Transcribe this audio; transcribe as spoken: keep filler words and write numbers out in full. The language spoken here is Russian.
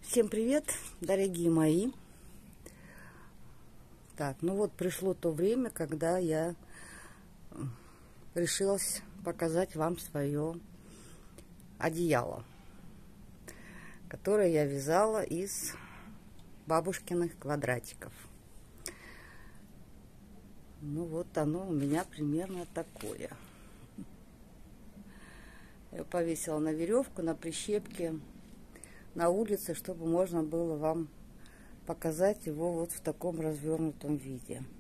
Всем привет, дорогие мои. Так, ну вот пришло то время, когда я решилась показать вам свое одеяло, которое я вязала из бабушкиных квадратиков. Ну вот оно у меня примерно такое. Я повесила на веревку, на прищепке на улице, чтобы можно было вам показать его вот в таком развернутом виде.